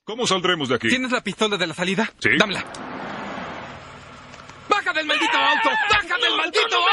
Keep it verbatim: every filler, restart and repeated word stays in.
¿Cómo saldremos de aquí? ¿Tienes la pistola de la salida? Sí. Dámela. ¡Baja del maldito auto! ¡Baja del maldito